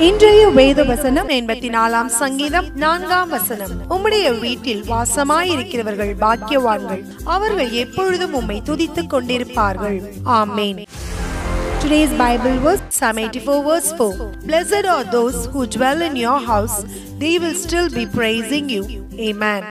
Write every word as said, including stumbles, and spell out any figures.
இன்றைய வேத வசனம் எண்பத்தி நாலாம் சங்கீதம் நான்காம் வசனம். உம்முடைய வீட்டில் வாசமாயிருக்கிறவர்கள் பாக்கியவான்கள், அவர்கள் எப்பொழுதும் உம்மை துதித்துக் கொண்டிருப்பார்கள். ஆமென். Today's Bible verse, Psalm eighty-four verse four. Blessed are those who dwell in your house, they will still be praising you. Amen.